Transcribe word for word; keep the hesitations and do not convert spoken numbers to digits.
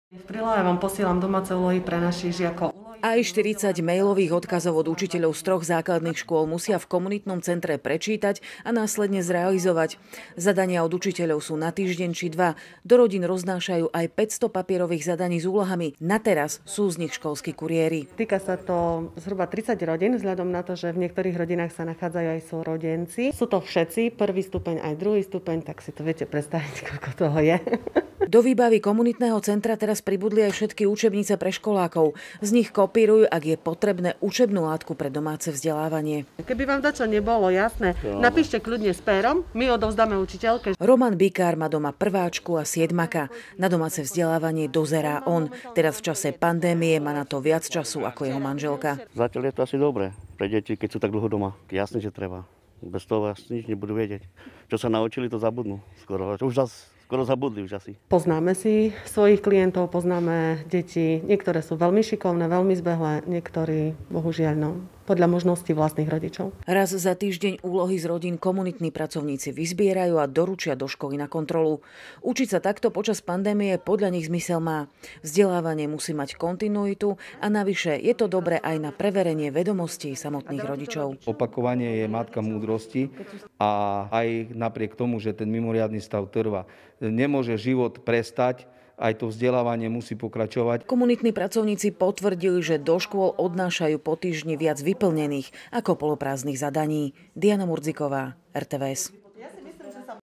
V prílohe vám posielam domáce úlohy pre našich žiakov. Aj štyridsať mailových odkazov od učiteľov z troch základných škôl musia v komunitnom centre prečítať a následne zrealizovať. Zadania od učiteľov sú na týždeň či dva. Do rodín roznášajú aj päťsto papierových zadaní s úlohami. Na teraz sú z nich školskí kuriéri. Týka sa to zhruba tridsať rodín, vzhľadom na to, že v niektorých rodinách sa nachádzajú aj súrodenci. Sú to všetci, prvý stupeň aj druhý stupeň, tak si to viete predstaviť, koľko toho je. Do výbavy komunitného centra teraz pribudli aj všetky učebnice pre školákov. Z nich kopírujú, ak je potrebné, učebnú látku pre domáce vzdelávanie. Keby vám dačo nebolo jasné, napíšte kľudne s pérom, my odovzdáme učiteľke. Roman Bikár má doma prváčku a siedmaka. Na domáce vzdelávanie dozerá on. Teraz v čase pandémie má na to viac času ako jeho manželka. Zatiaľ je to asi dobré pre deti, keď sú tak dlho doma. Jasne, že treba. Bez toho asi nič nebudú vedieť. Čo sa naučili, to zabudnú skoro. Už zas skoro zabudli už asi. Poznáme si svojich klientov, poznáme deti. Niektoré sú veľmi šikovné, veľmi zbehlé, niektorí, bohužiaľ, no, podľa možností vlastných rodičov. Raz za týždeň úlohy z rodín komunitní pracovníci vyzbierajú a doručia do školy na kontrolu. Učiť sa takto počas pandémie podľa nich zmysel má. Vzdelávanie musí mať kontinuitu a navyše je to dobré aj na preverenie vedomostí samotných rodičov. Opakovanie je matka múdrosti a aj napriek tomu, že ten mimoriadny stav trvá, nemôže život prestať, aj to vzdelávanie musí pokračovať. Komunitní pracovníci potvrdili, že do škôl odnášajú po týždni viac vyplnených ako poloprázdnych zadaní. Diana Murdziková, er té vé es.